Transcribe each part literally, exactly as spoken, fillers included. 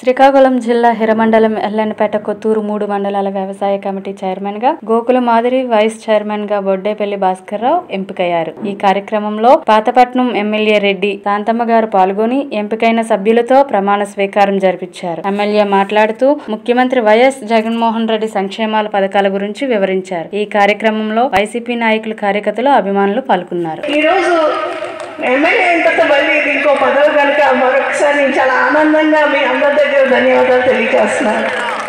శ్రీకాకుళం జిల్లా హిరమండలం ఎల్లన్నపేట కొత్తూరు మూడు మండలాల వ్యవసాయ కమిటీ చైర్మన్ గా గోకుల మాదిరి, వైస్ చైర్మన్ గా బొడ్డేపల్లి భాస్కర్రావు ఎంపికయ్యారు. ఈ కార్యక్రమంలో పాతపట్నం ఎమ్మెల్యే రెడ్డి శాంతమ్మ గారు పాల్గొని ఎంపికైన సభ్యులతో ప్రమాణ స్వీకారం జరిపించారు. ఎమ్మెల్యే మాట్లాడుతూ ముఖ్యమంత్రి వైఎస్ జగన్మోహన్ రెడ్డి సంక్షేమాల పథకాల గురించి వివరించారు. ఈ కార్యక్రమంలో వైసీపీ నాయకులు, కార్యకర్తలు, అభిమానులు పాల్గొన్నారు. ఎమ్మెల్యే ఎంతో మళ్ళీ ఇంకో పదవి కనుక మరొకసారి నేను చాలా ఆనందంగా మీ అందరి దగ్గర ధన్యవాదాలు తెలియజేస్తున్నాను.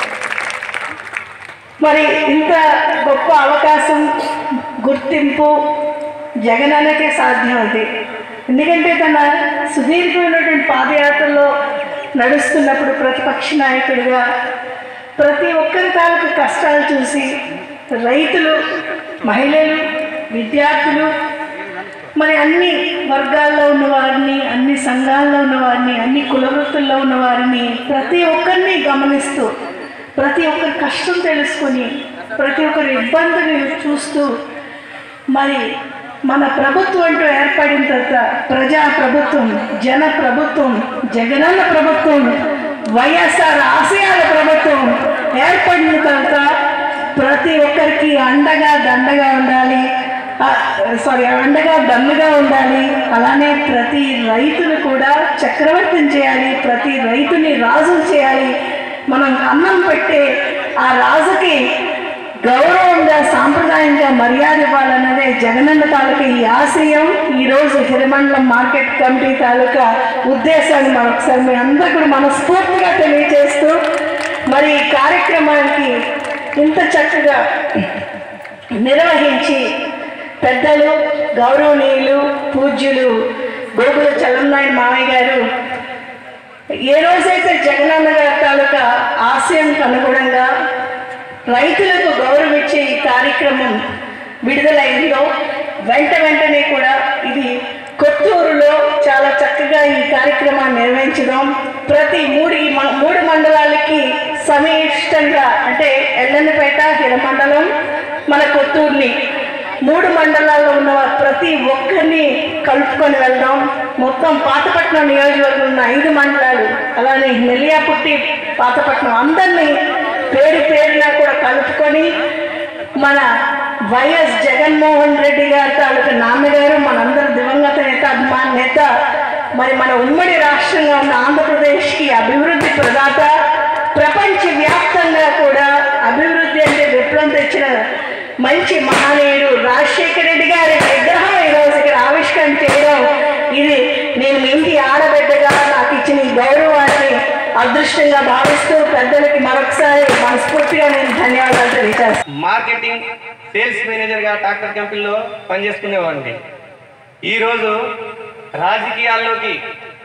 మరి ఇంత గొప్ప అవకాశం, గుర్తింపు జగనన్నకే సాధ్యం అది. ఎందుకంటే తన సుదీర్ఘమైనటువంటి పాదయాత్రలో నడుస్తున్నప్పుడు ప్రతిపక్ష నాయకుడిగా ప్రతి ఒక్కరి తాలూకు కష్టాలు చూసి రైతులు, మహిళలు, విద్యార్థులు, మరి అన్ని వర్గాల్లో ఉన్న వారిని, అన్ని సంఘాల్లో ఉన్న వారిని, అన్ని కులవృత్తుల్లో ఉన్న వారిని ప్రతి ఒక్కరిని గమనిస్తూ, ప్రతి ఒక్కరి కష్టం తెలుసుకొని, ప్రతి ఒక్కరి ఇబ్బందిని చూస్తూ, మరి మన ప్రభుత్వం అంటూ ఏర్పడిన తర్వాత ప్రజా ప్రభుత్వం, జన ప్రభుత్వం, జగనన్న ప్రభుత్వం, వైఎస్ఆర్ ఆశయాల ప్రభుత్వం ఏర్పడిన తర్వాత ప్రతి ఒక్కరికి అండగా దండగా ఉండాలి, సారీ అండగా దన్నుగా ఉండాలి. అలానే ప్రతి రైతును కూడా చక్రవర్తిని చేయాలి, ప్రతి రైతుని రాజు చేయాలి. మనం అన్నం పెట్టే ఆ రాజుకి గౌరవంగా, సాంప్రదాయంగా మర్యాద ఇవ్వాలన్నదే జగనన్న తాలూకా ఈ ఆశయం. ఈరోజు హిరమండలం మార్కెట్ కమిటీ తాలూకా ఉద్దేశాన్ని మరొకసారి మీ అందరూ కూడా మనస్ఫూర్తిగా తెలియజేస్తూ, మరి ఈ కార్యక్రమానికి ఇంత చక్కగా నిర్వహించి పెద్దలు, గౌరవనీయులు, పూజ్యులు గోకుల చలంనాయుడు మామయ్య గారు ఏ రోజైతే జగనన్న గారి తాలూకా ఆశయంకు అనుగుణంగా రైతులకు గౌరవం ఇచ్చే ఈ కార్యక్రమం విడుదలైందో వెంట వెంటనే కూడా ఇది కొత్తూరులో చాలా చక్కగా ఈ కార్యక్రమాన్ని నిర్వహించడం, ప్రతి మూడు మూడు మండలాలకి సమిష్టంగా అంటే ఎల్లన్నపేట, హిరమండలం, మన కొత్తూరుని మూడు మండలాల్లో ఉన్న ప్రతి ఒక్కరిని కలుపుకొని వెళ్దాం. మొత్తం పాతపట్నం నియోజకవర్గంలో ఉన్న ఐదు మండలాలు, అలానే మెలియాపుట్టి, పాతపట్నం అందరినీ పేరు పేరున కూడా కలుపుకొని మన వైఎస్ జగన్మోహన్ రెడ్డి గారి తాలూకు నాన్నగారు, మనందరూ దివంగత నేత, అభిమాన నేత, మరి మన ఉమ్మడి రాష్ట్రంగా ఉన్న ఆంధ్రప్రదేశ్కి అభివృద్ధి ప్రదాత, ప్రపంచవ్యాప్తంగా కూడా అభివృద్ధి అంటే విప్లవం తెచ్చిన మంచి మహానీయుడు రాజశేఖర రెడ్డి గారి విగ్రహం ఈరోజు ఇక్కడ ఆవిష్కరణ చేయడం, ఇది నేను ఇంటి ఆడబిడ్డగా నాకు ఇచ్చిన ఈ గౌరవాన్ని అదృష్టంగా భావిస్తూ పెద్దలకి మరొకసారి మనస్ఫూర్తిగా నేను ధన్యవాదాలు తెలియజేస్తాను. మార్కెటింగ్ సేల్స్ మేనేజర్గా ట్రాక్టర్ కంపెనీలో పనిచేసుకునేవాడిని. ఈరోజు రాజకీయాల్లోకి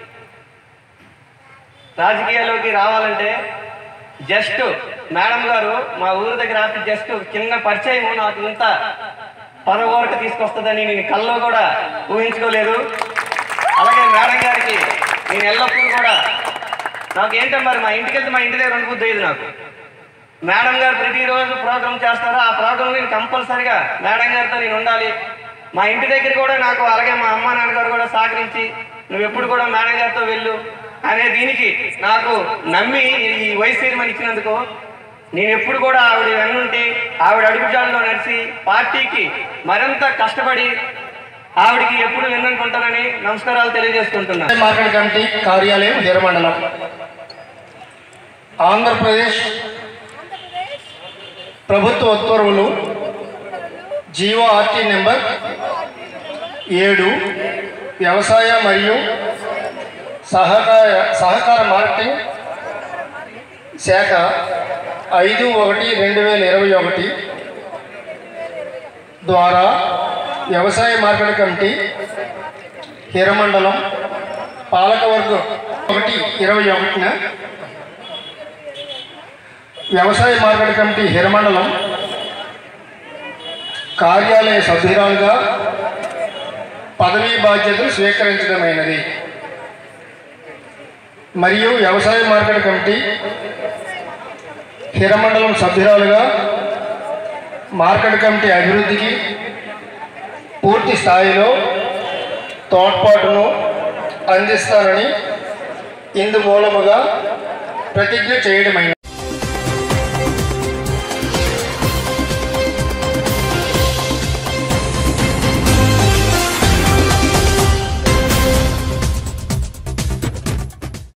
రాజకీయాల్లోకి రావాలంటే జస్ట్ మేడం గారు మా ఊరు దగ్గర ఆపి జస్ట్ చిన్న పరిచయం నాకు ఇంత పదవరకు తీసుకొస్తుందని నేను కల్లో కూడా ఊహించుకోలేదు. అలాగే మేడం గారికి నేను ఎల్లప్పుడూ కూడా నాకు ఏంటో మరి మా ఇంటికి వెళ్తే మా ఇంటి దగ్గర రెండు బుద్ధి నాకు మేడం గారు ప్రతిరోజు ప్రోగ్రామ్ చేస్తారో ఆ ప్రోగ్రామ్ నేను కంపల్సరిగా మేడం గారితో నేను ఉండాలి. మా ఇంటి దగ్గర కూడా నాకు అలాగే మా అమ్మ నాన్నగారు కూడా సహకరించి నువ్వు ఎప్పుడు కూడా మేడం గారితో వెళ్ళు అనే దీనికి నాకు నమ్మి ఈ వైస్ చైర్మన్ ఇచ్చినందుకు నేను ఎప్పుడు కూడా ఆవిడ వెన్నుంటి ఆవిడ అడుగుజాడలో నడిచి పార్టీకి మరింత కష్టపడి ఆవిడకి ఎప్పుడు వెన్నుంటుంటానని నమస్కారాలు తెలియజేసుకుంటున్నాను. మార్కెట్ కమిటీ కార్యాలయం హిరమండలం, ఆంధ్రప్రదేశ్ ప్రభుత్వ ఉత్తర్వులు జీవో ఆర్టీ నెంబర్ ఏడు వ్యవసాయ మరియు సహకార సహకార మార్కెటింగ్ శాఖ ఐదు ఒకటి రెండు వేల ఇరవై ఒకటి ద్వారా వ్యవసాయ మార్కెట్ కమిటీ హిరమండలం పాలకవర్గం ఒకటి ఇరవై ఒకటిన వ్యవసాయ మార్కెట్ కమిటీ హిరమండలం కార్యాలయ సభ్యురాలుగా పదవీ బాధ్యతలు స్వీకరించడమైనది. మరియు వ్యవసాయ మార్కెట్ కమిటీ హిరమండలం సభ్యురాలుగా మార్కెట్ కమిటీ అభివృద్ధికి పూర్తి స్థాయిలో తోడ్పాటును అందిస్తానని ఇందు మూలముగా ప్రతిజ్ఞ చేయడమైనది.